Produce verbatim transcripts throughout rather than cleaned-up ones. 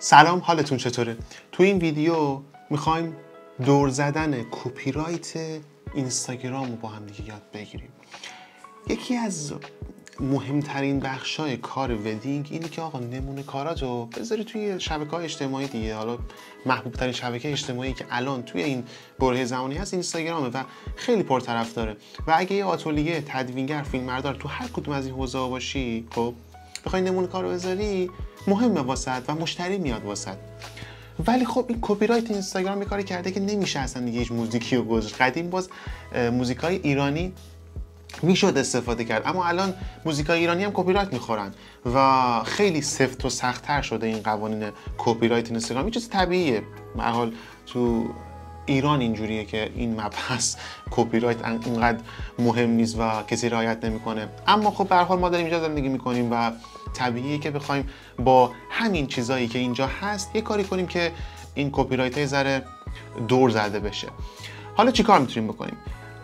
سلام، حالتون چطوره؟ تو این ویدیو میخوایم دور زدن کپی رایت اینستاگرام رو با هم دیگه یاد بگیریم. یکی از مهمترین بخشای کار ودینگ اینه که آقا نمونه کاراتو بذاری توی شبکه‌های اجتماعی دیگه. حالا محبوب ترین شبکه اجتماعی که الان توی این بره زمانی هست اینستاگرامه و خیلی پرطرفداره. و اگه یه آتلیه، تدوینگر، فیلمبردار تو هر کدوم از این حوزه‌ها باشی، خب بخوای نمونه کارو بذاری، مهمه واسط و مشتری میاد واسط. ولی خب این کپی رایت اینستاگرام یه کاری کرده که نمیشه اصلا دیگه هیچ موزیکی رو گذاشت. قدیم باز موزیکای ایرانی میشد استفاده کرد، اما الان موزیکای ایرانی هم کپی رایت میخورن و خیلی سفت و سخت‌تر شده این قوانین کپی رایت اینستاگرام. این چیز طبیعیه، به هر حال تو ایران اینجوریه که این مبحث کپی رایت اینقدر مهم نیست و کسی رعایت نمیکنه. اما خب به هر حال ما داریم اینجا زندگی میکنیم و طبیعیه که بخوایم با همین چیزایی که اینجا هست یه کاری کنیم که این کپی رایت یه ذره دور زده بشه. حالا چیکار میتونیم بکنیم؟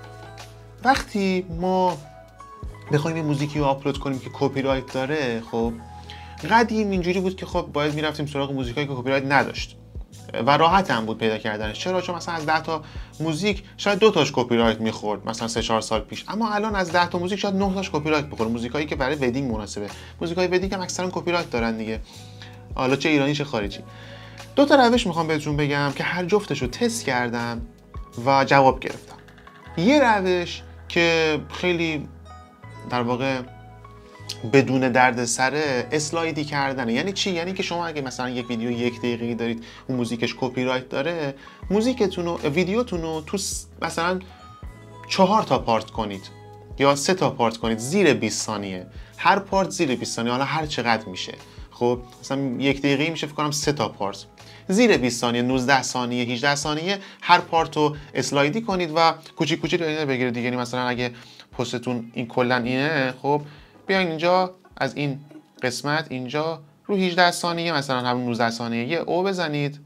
وقتی ما بخوایم یه موزیکی رو آپلود کنیم که کپی رایت داره، خب قدیم اینجوری بود که خب باید میرفتیم سراغ موزیکایی که کپی رایت نداشت و راحت هم بود پیدا کردنش. چرا؟ چون مثلا از ده تا موزیک شاید دو تاش کپی رایت میخورد مثلا سه چهار سال پیش، اما الان از ده تا موزیک شاید نه تاش کپی رایت بخوره. موزیکایی که برای ودینگ مناسبه. موزیکای ودینگ هم اکثرا کپی رایت دارن دیگه، حالا چه ایرانی چه خارجی. دو تا روش میخوام بهتون بگم که هر جفتش رو تست کردم و جواب گرفتم. یه روش که خیلی در واقع بدون دردسر اسلایدی کردنه. یعنی چی؟ یعنی که شما اگه مثلا یک ویدیو یک دقیقه‌ای دارید اون موزیکش کپی رایت داره، موزیکتون رو ویدیوتون رو تو مثلا چهار تا پارت کنید یا سه تا پارت کنید زیر بیست ثانیه. هر پارت زیر بیست ثانیه، حالا هر چقدر میشه. خب مثلا یک دقیقه‌ای میشه فکر کنم سه تا پارت زیر بیست ثانیه، نوزده ثانیه، هجده ثانیه هر پارت رو اسلایدی کنید و کوچیک کوچیک اینا بگیرید دیگه. یعنی مثلا اگه پستتون این کلا اینه، خب بیاین اینجا از این قسمت اینجا رو هجده ثانیه مثلا همون نوزده ثانیه یه او بزنید.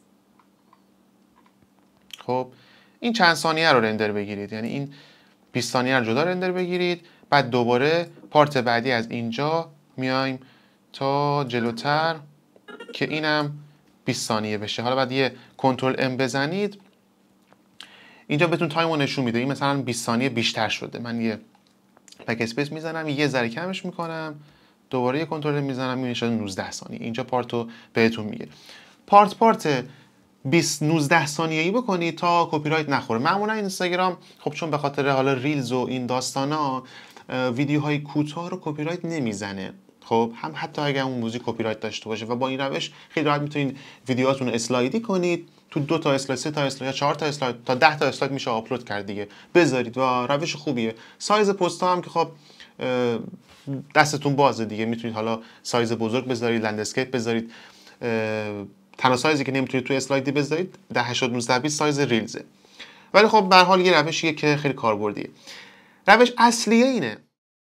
خب این چند ثانیه رو رندر بگیرید، یعنی این بیست ثانیه رو جدا رندر بگیرید. بعد دوباره پارت بعدی از اینجا میایم تا جلوتر که اینم بیست ثانیه بشه. حالا بعد یه کنترل ام بزنید، اینجا بهتون تایم رو نشون میده. این مثلا بیست ثانیه بیشتر شده. من یه بک اسپیس میزنم، یه ذره کمش میکنم، دوباره یه کنترل میزنم، میشه شده نوزده ثانیه. اینجا پارتو بهتون میگه. پارت پارت بیست نوزده ثانیه‌ای بکنید تا کپی رایت نخوره. معمولا اینستاگرام خب چون به خاطر حالا ریلز و این داستانا ویدیوهای کوتاه رو کپی رایت نمیزنه. خب هم حتی اگر اون موزیک کپی رایت داشته باشه و با این روش خیلی راحت میتونید ویدیوهاتون رو اسلایدی کنید. تو دو تا اسلاید، سه تا اسلاید، چهار تا اسلاید تا ده تا اسلاید میشه آپلود کرد دیگه. بذارید و روش خوبیه. سایز پست هم که خب دستتون بازه دیگه، میتونید حالا سایز بزرگ بذارید، لندسکیپ بذارید. تنها سایزی که نمیتونید تو اسلایدی بذارید ده هشتاد نوزده بیست سایز ریلزه. ولی خب به هر حال یه روشیه که خیلی کاربردیه. روش اصلیه اینه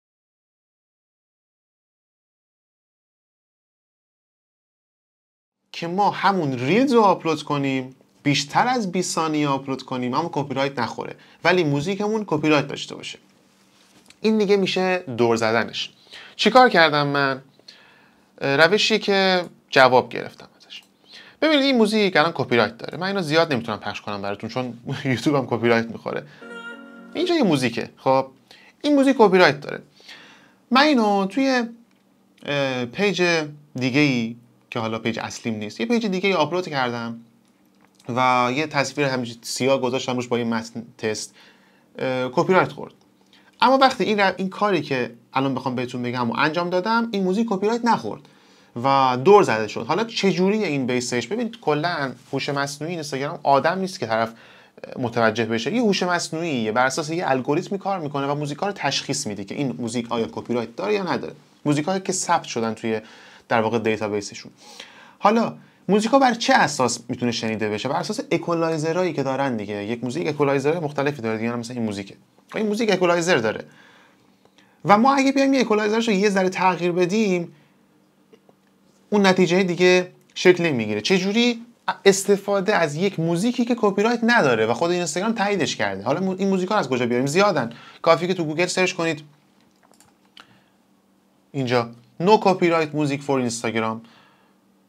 که ما همون ریلز رو آپلود کنیم، بیشتر از بیست ثانیه آپلود کنیم اما کپی رایت نخوره، ولی موزیکمون کپی رایت داشته باشه. این دیگه میشه دور زدنش. چیکار کردم من؟ روشی که جواب گرفتم ازش. ببینید این موزیک الان کپی رایت داره. من اینو زیاد نمیتونم پخش کنم براتون چون یوتیوب هم کپی رایت میخوره. اینجا یه موزیکه. خب این موزیک کپی رایت داره. من اینو توی پیج دیگه‌ای که حالا پیج اصلیم نیست، یه پیج دیگه ای آپلود کردم و یه تصویر همینجوری سیاه گذاشتم روش با یه متن تست. کپی رایت خورد. اما وقتی این این کاری که الان بخوام بهتون بگم و انجام دادم، این موزیک کپی رایت نخورد و دور زده شد. حالا چه جوریه این بیسش؟ ببینید کلا هوش مصنوعی اینستاگرام آدم نیست که طرف متوجه بشه. یه هوش مصنوعیه، بر اساس یه الگوریتمی کار میکنه و موزیکا رو تشخیص میده که این موزیک آیا کپی رایت داره یا نداره. موزیکایی که ثبت شدن توی در واقع دیتابیسشون. حالا موزیکا بر چه اساس میتونه شنیده بشه؟ بر اساس اکولایزرایی که دارن دیگه. یک موزیک اکولایزر مختلفی داره دیگه، مثلا این موزیکه. این موزیک اکولایزر داره. و ما اگه بیایم یه اکولایزرش رو یه ذره تغییر بدیم، اون نتیجه دیگه شکل نمیگیره. چه جوری؟ استفاده از یک موزیکی که کپی رایت نداره و خود اینستاگرام تاییدش کرده. حالا این موزیکا از کجا بیاریم؟ زیادن. کافیه که تو گوگل سرچ کنید اینجا نو کپی رایت موزیک فور اینستاگرام،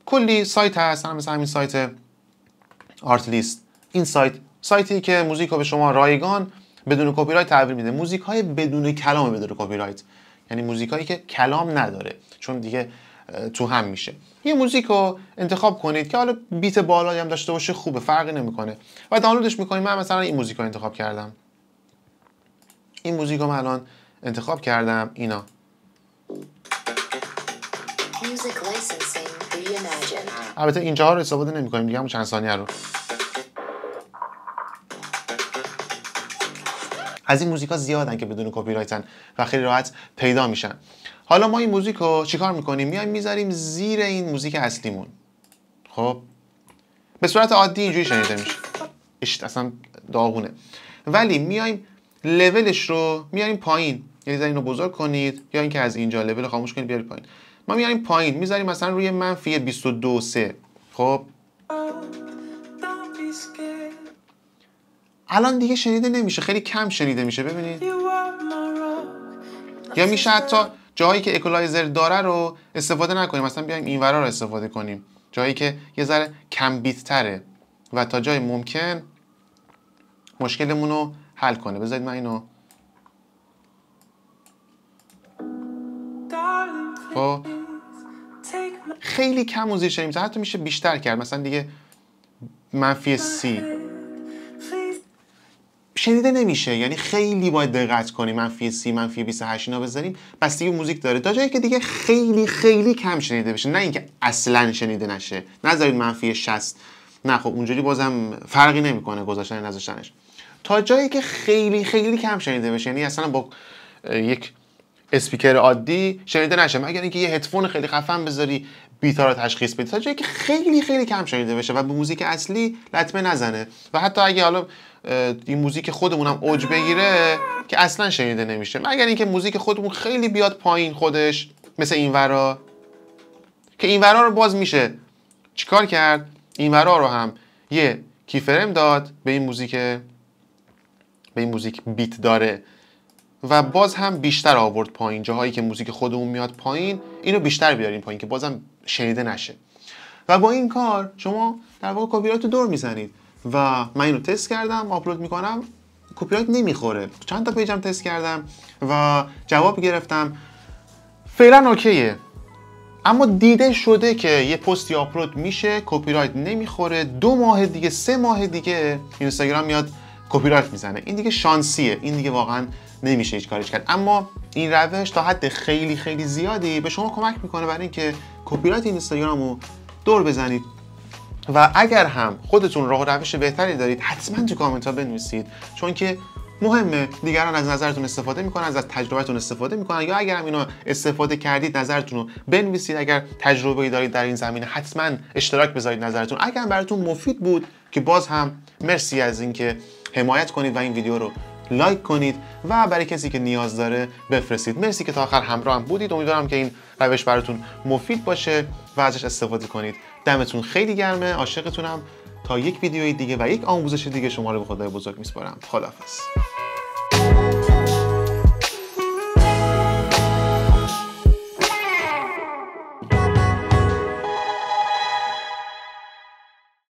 کلی سایت هست، مثلا همین سایت آرت لیست. این سایت سایتی که موزیک رو به شما رایگان بدون کپی رایت تحویل میده. موزیک های بدون کلام بدون کپی رایت، یعنی موزیک هایی که کلام نداره، چون دیگه تو هم میشه. یه موزیک رو انتخاب کنید که حالا بیت بالایی هم داشته باشه، خوبه، فرقی نمیکنه و دانلودش میکنید. من مثلا این موزیک رو انتخاب کردم، این موزیک رو من الان انتخاب کردم. اینا البته اینجاها رو استفاده نمی‌کنیم دیگه، همون چند ثانیه رو. از این موزیکا زیادن که بدون کپی رایتن و خیلی راحت پیدا میشن. حالا ما این موزیک رو چیکار میکنیم؟ میایم میذاریم زیر این موزیک اصلیمون. خب به صورت عادی اینجوری شنیده میشه، اشت اصلا داغونه. ولی میایم لولش رو میاریم پایین، یعنی زیر اینو بزرگ کنید یا اینکه از اینجا لول خاموش کنید بیارید پایین. ما میاریم پایین، میذاریم مثلا روی منفی بیست و دو سه. خب الان دیگه شنیده نمیشه، خیلی کم شنیده میشه. ببینید، یا میشه حتی جایی که اکولایزر داره رو استفاده نکنیم، مثلا بیایم اینورا رو استفاده کنیم، جایی که یه ذره کم بیت تره و تا جای ممکن مشکلمون رو حل کنه. بذارید من اینو خب خیلی کم موزیک شنیدیم، حتی میشه بیشتر کرد، مثلا دیگه منفی سی شنیده نمیشه، یعنی خیلی باید دقت کنیم. منفی سی، منفی بیست و هشت اینا بذاریم، بس دیگه موزیک داره تا جایی که دیگه خیلی خیلی کم شنیده بشه، نه اینکه اصلا شنیده نشه. نذارید منفی شصت، نه خب اونجوری بازم فرقی نمیکنه گذاشتن نذاشتنش. تا جایی که خیلی خیلی کم شنیده بشه، یعنی اصلا با یک اسپیکر عادی شنیده نشه، مگر اینکه یه هدفون خیلی خفن بذاری بیتا رو تشخیص بدی، تا جایی که خیلی خیلی کم شنیده بشه و به موزیک اصلی لطمه نزنه. و حتی اگه حالا این موزیک خودمون هم اوج بگیره که اصلا شنیده نمیشه، مگر اینکه موزیک خودمون خیلی بیاد پایین خودش، مثل این ورا، که این ورا رو باز میشه چیکار کرد؟ این ورا رو هم یه کیفرم داد به این موزیک، به این موزیک بیت داره و باز هم بیشتر آورد پایین. جاهایی که موزیک خودمون میاد پایین، اینو بیشتر بیارین پایین که بازم شنیده نشه. و با این کار شما در واقع کپی رایت رو دور میزنید. و من اینو تست کردم، آپلود میکنم، کپی رایت نمیخوره. چند تا پیجم تست کردم و جواب گرفتم، فعلا اوکیه. اما دیده شده که یه پستی آپلود میشه، کپی رایت نمیخوره، دو ماه دیگه، سه ماه دیگه اینستاگرام میاد کپی رایت میزنه. این دیگه شانسیه، این دیگه واقعا نمیشه هیچ کاریش کرد. اما این روش تا حد خیلی خیلی زیادی به شما کمک میکنه برای اینکه کپی رایت اینستاگرامو دور بزنید. و اگر هم خودتون راه و روش بهتری دارید، حتما تو کامنت ها بنویسید، چون که مهمه. دیگران از نظرتون استفاده میکنن، از تجربتون استفاده میکنن، یا اگر هم اینو استفاده کردید نظرتون رو بنویسید. اگر تجربه‌ای دارید در این زمینه حتما اشتراک بذارید نظرتون. اگر براتون مفید بود که باز هم مرسی از اینکه حمایت کنید و این ویدیو رو لایک کنید و برای کسی که نیاز داره بفرستید. مرسی که تا آخر همراه هم بودید. امیدوارم که این روش براتون مفید باشه و ازش استفاده کنید. دمتون خیلی گرمه، عاشقتونم. تا یک ویدیوی دیگه و یک آموزش دیگه شما رو به خدای بزرگ میسپارم. خداحافظ.